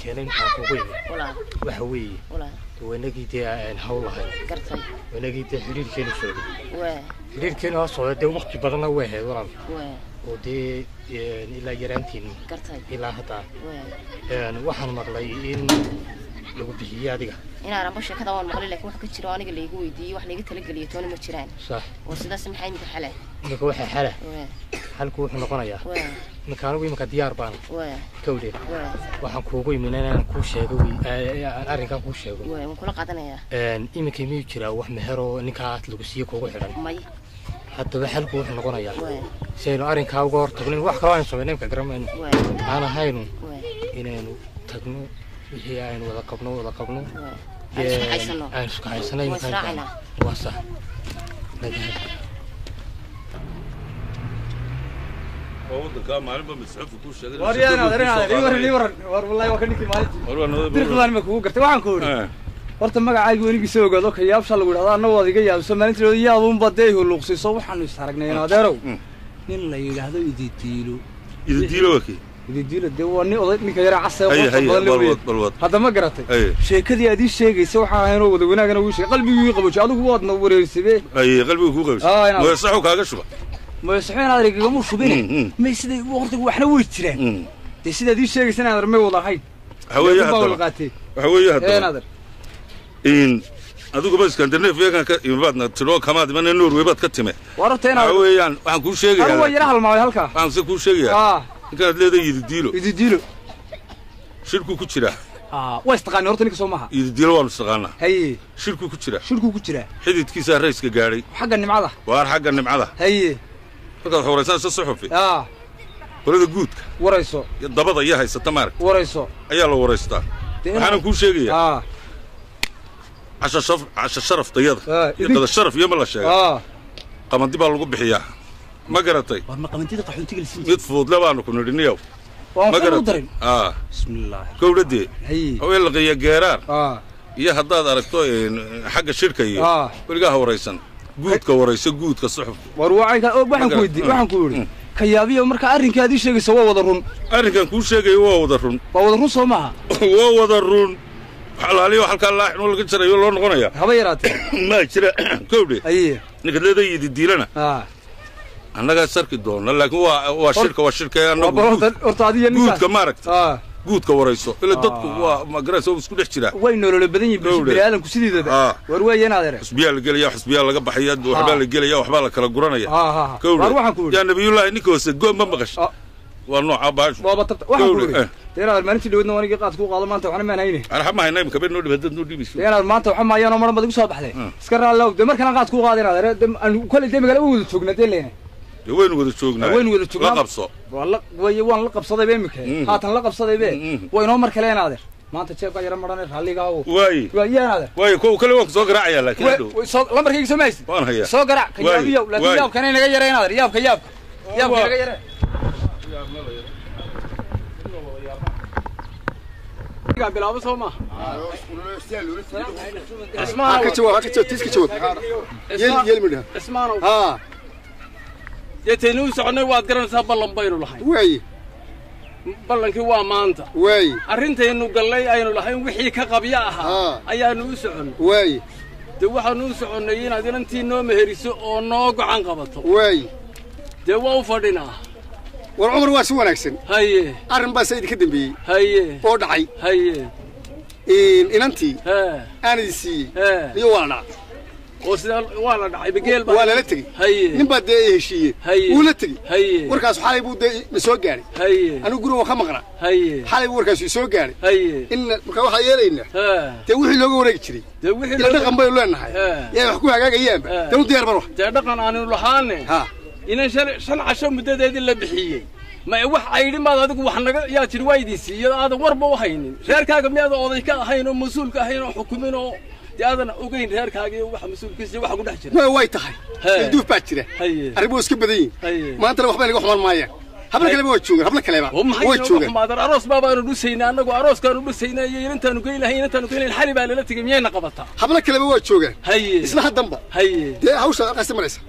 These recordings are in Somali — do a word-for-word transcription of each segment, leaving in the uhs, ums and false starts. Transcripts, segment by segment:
كانين حقوقي ولا وحوي ولا ونجي تي هولها قرتي ونجي تي حرير كيلو شغل واه حرير كيلو صعود ده وقت بدنا واحد ورا واه ودي إلى جرانتين قرتي إلى هذا واه يعني واحد مغليين لو بيجي هذا إن أنا بمشي كذا وأنا مغلي لك واحد كتير أنا اللي يقول دي واحد يقول تلقى اللي يتوني متشران صح وسيدا سمحين بحلا نكوح حلا واه حلكو إحنا قنايا واه مكانوي مكديار بان واه كودي واه waxaan kuugu iminayna ku sheegay arrinkan ku sheego واه وكل قادنا een imika miyuu jiraa wax mehero ninkaas lagu siiyo kuugu xiran ماي haddaba xalku wuxuu noqonayaa واه saynu arrinkaa uga hor tagnin wax kale aan sameynay ka garamayno واه aan ahaynu واه inaynu tagno wixii aynu wada qabno wada qabno واه aan isku haysanay واسرعنا waa sax ودك مالين بمسحف كل شيء ورينا ورينا ليور ليور والله وكنيكي مالتي dirqadaan ma kugu gartay waxaan ku wari horta magacaygu waniga soo gado ka yaabsha lagu yiraahdo anna wada iga yaabso maalintii yaabun baday uu luqsiiso waxaan is aragnay adeerow nin la yiraahdo ididiilo ididiilo waki ididiilo de wani oday ninka yara casay qof badan hada ma garatay sheekadii aad ii sheegaysa waxa ahayn wada wanaagana uu sheegay qalbigu ii qaboojiyo adigu waadna wareersibee ay qalbigu ku qaboojiyo ma saxo kaaga shuba ما يصحين هذا اللي قاموا شوبينه ما يصير وقتك وإحنا ويتشرين تيصير هذه الشيء سنة هذا ما يوضح هاي حويه هذا حويه هذا هذا إن هذوك بس كان درنا فيها كان يبادنا تلو كمان من النور ويباد كتمه ورتين حويه يعني عن كل شيء هو يرحل معي هلكا عن كل شيء آه كان لذا يديله يديله شركو كتيرة آه واستقان ورتني كسومها يديله ولا استقانا هي شركو كتيرة شركو كتيرة حديد كيس الرئيس كجاري حق النمعة وار حق النمعة هي فقط حورسان الصحفي اه ولد جود وريسو الضبط اياها ستمارك وريسو ايا لو وريستا انا كل شيء اه عشان شرف عشان شرف طيب آه. يقدر الشرف يوم الله شيء اه قمندي بقى لو بخيا ما قرتي ما قمندي قحونتي جلسين يطفود لا بانو كنا رنيو ما قرتي اه بسم الله كولدي هي هو يلقى جيرار اه يا هداد aragto حق الشركه iyo اه waliga horeysan guudka wareysa guudka suxuf warwaacay waxaan ku weydiin waxaan ku weydiin ka yaabiyo marka arrinkaadi sheegayso waa wada run arrinkan ku sheegay waa wada run waa wada run Soomaa waa wada run xalaaliyo halka la xino laga jarayo loo noqonaya haba yaraatay ma jira kowdhe ayi ninka leedahay diilana ah annaga sarki doona laakiin waa waa shirka waa shirka annagu horta adiga ninka guudka maaragta ah guudka wareyso ila dadku waa magarayso isku dhex jira way nolol badan yihiin bini'aadanku sideedaba war weeyaan adeer xusbiya la geliya xusbiya laga baxaya waxba la geliya waxba la kala guranaya war waxaan ku yaa nabiyullaahi ninkoos go'an ma maqash waa nooca baash waa batabta waxaan ku yiri teeraad maalintii dhawadna waniga qaad ku qaado maanta waxna ma hayne ana xama haynay ka been noo dhibadad noo dhibiso teeraad maanta waxa ma ayaan mar badan ku soo baxday iska raalow de markana qaad ku qaadeen adeer aan kale deemiga la wada joognaa leena وين ودا جوجنا وين ودا جوجنا لا قبصو والله وي وان لا قبصday beemika haatan la qabsaday be way noo mar kale aadeer maanta jeebka yara maran raaliga oo way way aadeer way ko kale waan soo garaacaya laakiin way soo la markii sameeyay waan haya soo garaac ka yaabiyo la yaab kan inaga yareen aadeer yaabka yaabka yaabka inaga yareen ga bilaabo Sooma اسمع ka jawaab ka jawaab tiska jawaab yeel yeel midha اسمعوا ها يتنو سعنay waad garanaysaa ballan baynu lahayn way ballankii waa maanta way arrinteenu galay aynu lahayn wixii ka qabya ahaa ayaanu u socon way de waxaanu u soconay inaad inantii noo meheriso oo noo gacan qabato way de waa u fadhinaa war umar waa si wanaagsan haye arrin baa sayid ka dambeeyay haye oo dhacay haye in inantii ha aanisi ha iyo wala oo sida waa la dhacay bageel baa wala la tagay haye nin baa de heshiye uu la tagay haye warkaas xalay buu de soo gaaray haye anu guriga ka maqnaa haye xalay warkaas soo gaaray haye in marka waxa yeelayna ha de wixii looga wareegi jiray de wixii looga dhaqan bay leenahay yaa wax ku hagaagayaan de u diyaar baro de dhaqan aanu lahaane ha ina shan shan casho muddadeedii la bixiyay ma wax aydin baad adigu wax naga yaa jiri waydiisi iyada aad warba u haynin reerkaaga miyaad oday ka ahayn oo mas'uulka ahayn oo xukumin oo diadana ogeyn reerkaaga iyo wax mas'uulkiisa wax ku dhex jira ma way tahay duuf baa jira arrimo iska badan yihiin maanta waxba laga xumaan maayaan habla kale waa joogan habla kale waa joogan maadar aroos baa baanu dhusaynaa anagu arooskaanu dhusaynaa iyo intaanu geelahay intaanu geelayn xali baa lala tagay miyayna qabataa habla kale waa joogan isla hadanba de hawsha qasam maraysa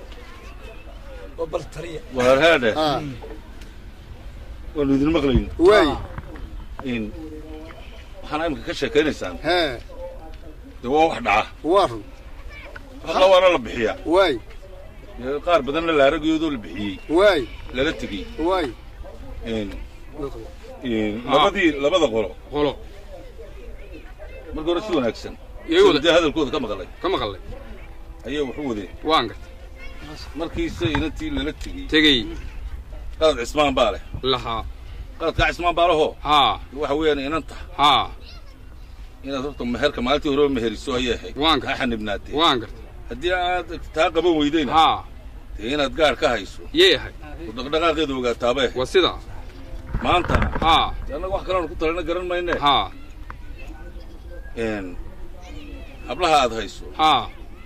وبل طريق وهذا اه ولد المغلين واي ان waxaan imika ka sheekaynaysaan ها dee waa wax dhaca وارن alla waana la bixiyaa واي qaar badanna la aragayoodo la bixiyey واي lala tegey واي labadii labada qolo qolo marka hore si wanaagsan iyagoo dee hadalkooda ka maqlay ka maqlay ayaa wuxuu waday waan gartay markiisa inantii lala tegey tegey qalad cismaan baa leh lahaa qaladka cismaan baa leho haa waxa weeyaan inanta haa inaad horta meherka maalintii hore meheriso ayay ahayd waan ka xanibnaatee waan gartay haddii aad taa qaban weydayna haa dee inaad gaar ka hayso yee ahay oo dhaqdhaqaaqeeda ogaataaba ahayd waa sidaa maantana haa annaga wax kaleanu ku talana garan mayne haa hablaha aad hayso haa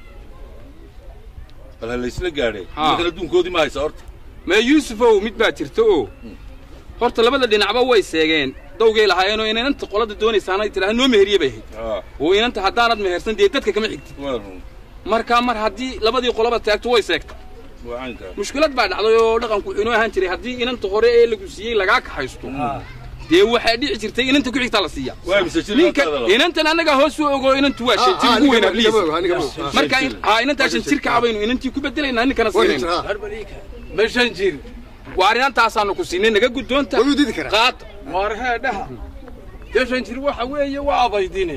bal ha laysla gaadheen Haa. markan adduunkoodii ma haysa horta mee yuusufow mid baa jirta oo horta labada dhinacba way seegeen dawgay lahaayeenoo in inanta qolada doonaysaana tidhaha noo meheriye bay ahayd haa oo inanta haddaanad mehersan dee dadka kama xigtid waa run markaa mar haddii labadii qolaba taagto way seegta waa caynkaa mushkilad baa dhacday oo dhaqanku inoo ahaan jiray haddii inanta hore ee lagu siiyey lagaa kaxaysto dee waxaa dhici jirtay inanta ku xigtaa la siiya waa mise jir ninka inantan annagaa hoos u ogo inantu waa shan jir ugu weynaa bliis marka haa inantaa shan jirka abaynu inantii ku bedelaynaa ninkana siinayna ma shan jir waar inantaasaanu ku siinay naga guddoonta qaad waar heedhaha dee shan jir waxa weeye waa abaydine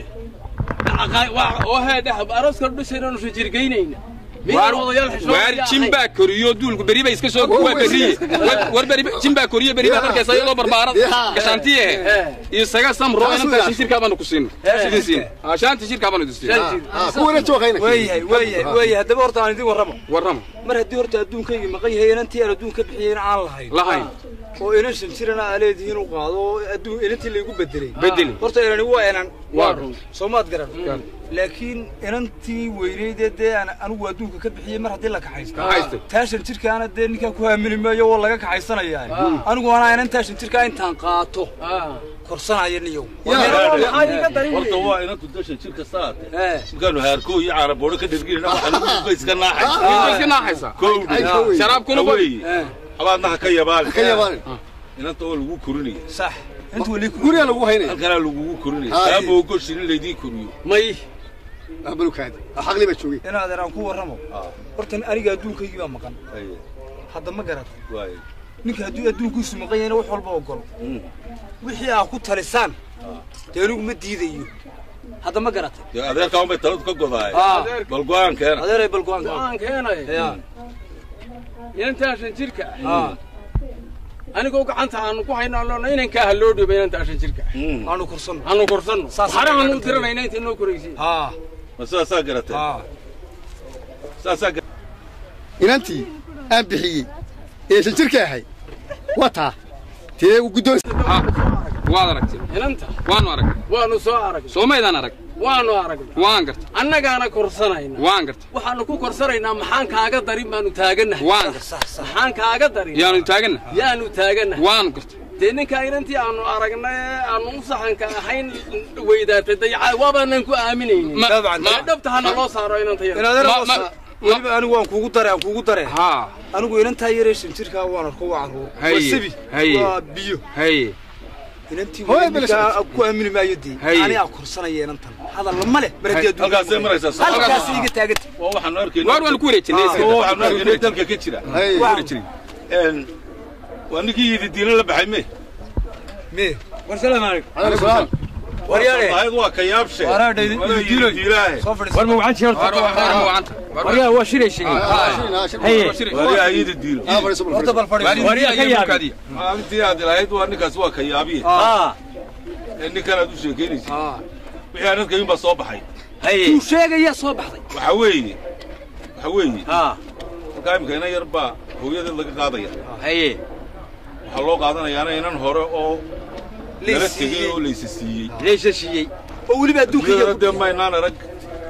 oo heedhaha arooska dhashaynaanu shan jir geynayna waar jimbaa koriyo duulku beri bay iska soo waa beriye war beri jimbaa koriyo beri baa markaysa iyadoo barbaarad gashaantiye isaga samro inanta shan jirka baanu ku siinay sidin siin haa shanta jirka baanu idin siinay kuwana joogayna weeyahay weeyahay weeyahay haddaba horta aan idin warramo warramo mar haddii horta adduunkayga maqan yahay inantii aan adduun ka bixiyeyna aan lahayn lahayn oo inan shan jirana aa leedihiin u qaado oo adduun inantii laygu bedelay bedeli horta inani waa inan waa run soomaad garan laakiin inantii weyneydee dee aan anigu adduunka ka bixiyey mar haddii la kaxaysto kaxaysto taa shan jirkaana dee ninkaa ku haamili maayo oo laga kaxaysanayaa anigu anaa inantaa shan jirkaa intaan qaato korsanaya niyow horta waa inantu dashan jirka saate markaanu haarkoo iyo caaraboodho ka dherginayna waxaanu iska naaxaysa iska naaxaysa kowdhi sharaabkuna weeye abaadnaha ka yabaale ka yabaale inanta oo lagu korinaya sax inta wali guriga lagu haynay halkanaa lagugu korinaya taa moogoshin in laydii koriyo may abalukaadi aqli ba joogay inaad eraan ku warramo horta aniga adduunkaygii baa maqan hadda ma garat waaye ninka hadduu adduunkiisu maqan yahayna wax walba ogol wixii aa ku talisaan dee anigu ma diidayo hadda ma garatay dee adeerkaa unbay taladu ka godaay bal go-aan keena adeeray bal go-aan go-aan keenay ya inantaa shan jirka anigoo gacanta aanu ku hayno alloona inankaa ha loo dhiibo inantaa shan jirka aanu korsanno aanu korsanno haraanu u diranayna inta inoo koraysiin haa ma sidaasaa garatay sidaasaa inantii aan bixiyey ee shan jirka ahay waa taa tee guddoon waad aragtay inanta waanu arag waanu soo aragnay soo maydaan arag waanu aragnay waan gartay annagaana korsanayna waan gartay waxaanu ku korsanaynaa maxaan kaaga darin baanu taagannahay waan gartay maxaan kaaga darin yaanu taaganna yaanu taagannahay waanu gartay dee ninkaa inantii aanu aragnay aanu u saxanka ahayn weydaatay dayacaa waabaanan ku aaminaynin dhabta hana loo saaro inanta weliba anigu waan kuugu dare aan kuugu dare haa anigu inantaa yaree shan jirkaa waan arko waa carruur waa sibi waa biyo haye inantii weligaa ku aamini maayo dee ani aa korsanaya inantan hadal ma leh mar haddii adduunka halkaasay maraysaa halkaas iga taagantay waa waxaanu arkayna waar waan ku wareejinay waxaanu arkayna dalka ka jira waa ninkii yidi diilo la baxay me me war salaam calaykum alaykum salaam waryaale ayad waa ka yaabshe waraadha diilo diilaahe soo fadhiiso war ma wacan jeerto waryaa waa shiray shigay haye waryaa yidi diilo horta bal fadhiiso waryaa ka yaabi maalintii aad ilahayd waa ninkaas waa ka yaabiye ninkan aad u sheekeynaysid wixii aan dadka inbaa soo baxay uu sheegaya soo baxday waxa weeye waxa weeye markaa imika inan yar baa hooyadeed laga qaadaya haye waxaa loo qaadanayaana inan hore oo lala tegey oo laysa siiyey laysa siiyey oo weliba adduunka dee maynaan arag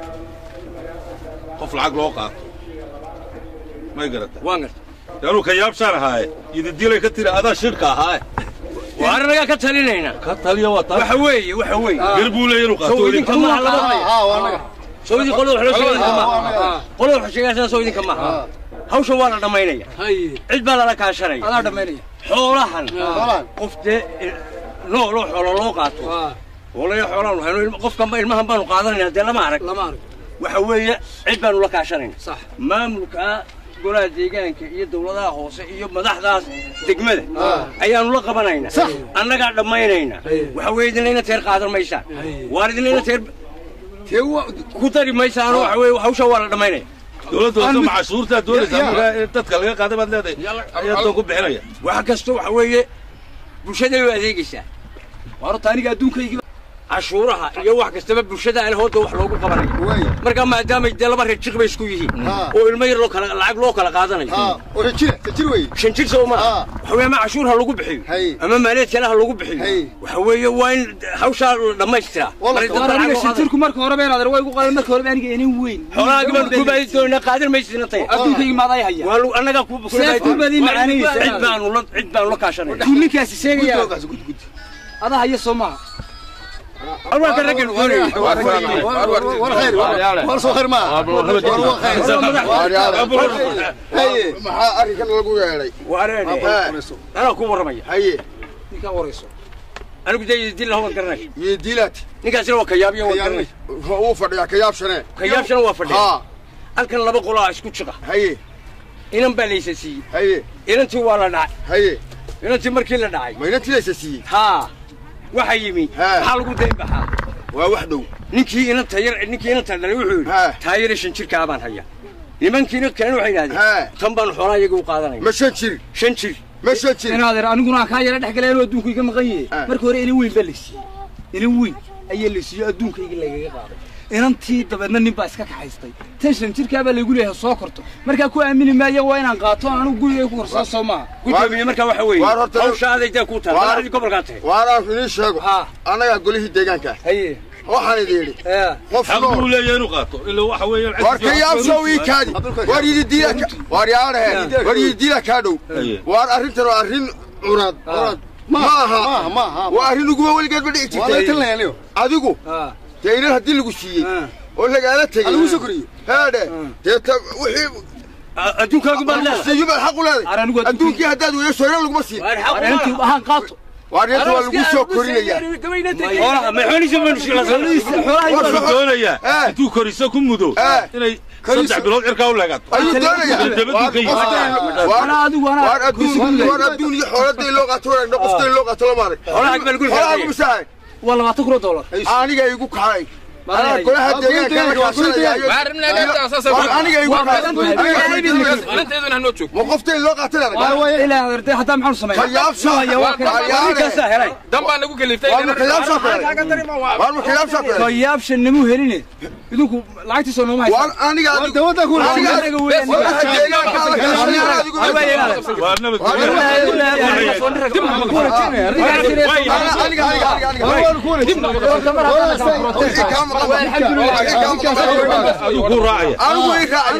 qof lacag loo qaato may garata waan garta dee anuu ka yaabshaan ahaaye yididilay ka tiri adaa shirka ahaaye waar anagaa ka talinayna ka taliya waa taa waxa weeye waxa weeye gar buu leeyahay inuu qaato idinka maaha laba haa waa naga soo idin qolada wax loo sheegay maaha qolada wax sheegaysaa soo idinka maaha hawsha waa la dhamaynaya cid baa lala kaashanaya adaa dhamaynaya xoolahan qof dee loo loo xoolo loo qaato والله يا حرام وحنو قف كم المهم بانو قادرين هذا لما أعرف lama arag وحوية عد بانو لك عشرين صح ما ملك قولها ديجان كي الدولة هو يوم مدح ذا تجمله أيام لقى بنينا صح أنا قاعد لما ينينا وحوية لنا تير قادر ما يسار وارد لنا تير هو كتر ما يسار وحوية وحوش ولا لما يني دولة دولة مع شورتها دولة تتكلم قاعدة بدل هذا يا توقف بحرية وحكستو حوية بشدة وأذيك الساعة وارد تاني قاعدون كي عشورها يوح كستبب بشدة أنا هو دوح لوجو قبرني مركب ما دام يدل مرة تشيك بيسكويه والمير لوك العقل لوك القاضي اه وشيل تشيل وين شنشيل سو ما حوي ما عشورها لوجو بحي أما ماليت كلها لوجو بحي وحوي وين حوشة لما يشترى والله شنتيركم مركب هرب أنا هذا ويقول قال مركب هرب أنا جيني وين حولا قبل كوبا يدون قادر ما يشتري طيب أدون كي ما ضايع هيا والو أنا كوبا كوبا دي معاني عدبان ولا عدبان لوك عشان كل كاس سيجي هذا هي الصومعة أروح كرجل فوري ولا خير ولا سو خير ما ولا خير هي ما أريك أنا لقوا يا وأنا أنا كوب رمية هي نيكا وريسو أنا بدي يديل هون كرناش يديلات نيكا سلوا كياب يوم كرناش هو فرد يا كياب سنة كياب شنو وافد ها أكن لبق ولا إسكت شقة هي إنم باليس سي هي إنم توالا ناي هي إنم تمركيل ناي ما ينتهي ليس سي ها وحيمي حال قدام بحال ووحده نكى إنم تاير نكى إنم تاير وحول تاير شنشير كابان هيا لمن كنا كانوا حيلاد تنبان حرا يجوا قادني ما شنشير شنشير ما شنشير أنا هذا أنا قلنا كاير ده حكي له أدون كي كم غيّة مركوري إني وين بلش إني وين أي اللي سي أدون كي يقول لك قاعد إن أنتي طبعا نني بس كحيستي تنشن شركة بل يقول له ساكرته مركا كوا أمين ما يوين عن قاطع أنا أقول له كورس صوما قلت له مركا وحوي أو شهادة جاكوتا وأنا اللي قبل قاطع وأنا فيني شغل أنا أقول له ديجان كه هي وحنا ديري حقول له ينقاطه إلا هو حوي واركياب سوي كادي واريد ديلك وارياره واريد ديلك كادو وار أرين ترى أرين عرض عرض ما ها ما ها وأرين جوا ولي قد بدي أتي والله تلا يعني أدوكو تيرين هدي اللي قصية ولا قالت تيجي أنا وسكري هذا تيت وحي أدوك أقبل لا سيجيب الحق ولا أدوك يا هداد ويسوي لك مصير أنت بهان قاطع واريت ولا قصة كورية والله ما حوني شو من شيء والله دولية أنتوا كوريسكم مدو إني صدق بلاد إركاو لقط أيوة دولية وأنا أدو وأنا وأنا أدون وأنا أدون حولت اللغة تورا نقصت اللغة تلا مارك ولا أقبل قول ولا أقول مساعد والله ما تقرأ دولار أنا جاي يقول كهاي أنا كل حد جاي كان كاسر يا وارمنا لا أساسا أنا جاي يقول أنا أنت إذا هنوتشوك وقفت اللغة تلا إلى هذا حتى محل سمعي خياب شو يا واقع دم بان نقول كلفتين وارم خياب شو وارم خياب شو خياب شنمو هرينه يدوك لعيت سنة ما وار أنا جاي دوت أقول أنا جاي أقول أنا جاي يقول راعي أنا أقول راعي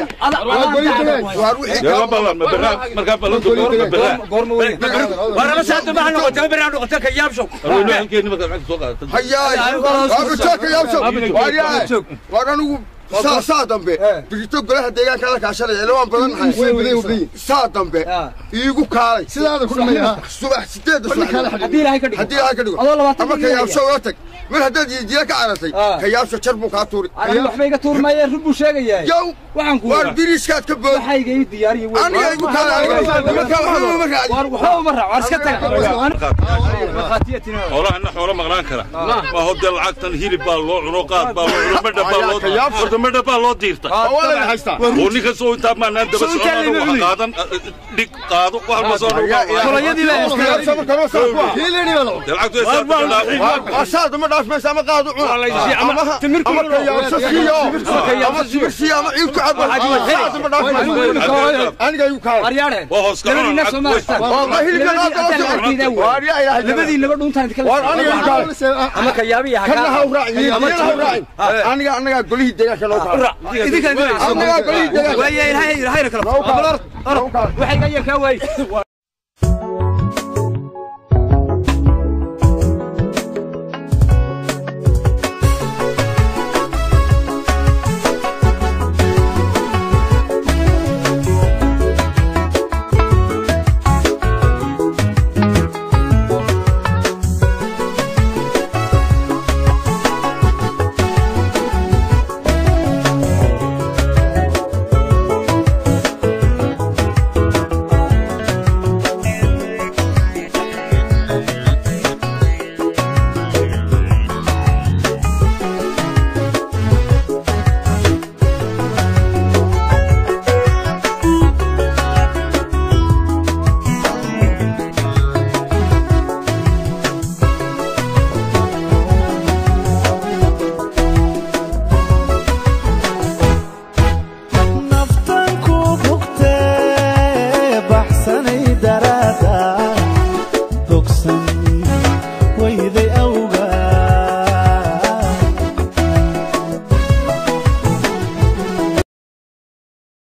يا رب الله مبرر مركب بلد مبرر وأنا بس هذا ما أنا قلت مبرر أنا قلت كياب شو أنا هلكي نبغى نعرف سوقها هيا أبو شاك يا شو واريا وارانو saa saa dambe bigito golaha deegaanka la kaashanaya lawaan badan nahay saa dambe iigu kaalay sidaada ku dhameeyaa subax sideed subax hadii ilaahay ka dhigo hadii ilaahay ka dhigo ama ka yaabsho oo tag mar haddaad jiya ka carasay ka yaabsho jar buu kaa tuuri ana waxba iga tuurmaya rub buu sheegayaa yow waxaan ku war biriiskaad ka bood waxay iga diyaariyay way aniga igu kaalay aniga waxba ma raaci war waxba ma raaci war iska tag khatiyatina xoolaha inna xoolo maqnaan kara ma hodel lacagtan hilib baa loo cuno qaad baa loo cuno madha baa loo horta madha baa loo diirta ونيك سو انت ما نان دبس انا قادن ديك قادو wax ma soo noqon qolayadii la sama karo soo hilini wala dalactu ay asaad ma dhaaf ma sama qaado ama timirku ama sibirsi ama ciid ku cad asaad ma dhaaf aniga igu kaa waryaare waa hoos ka waa hilibka qaado waryaa ilaahay labadii naga dhuntaan kala war aniga igu kaa ama ka yaabiya kana ha raaci ama ha raaci aniga aniga golihii deegaanka loo kaa idinka ويا هاي هاي ركلا وحي جاي كواي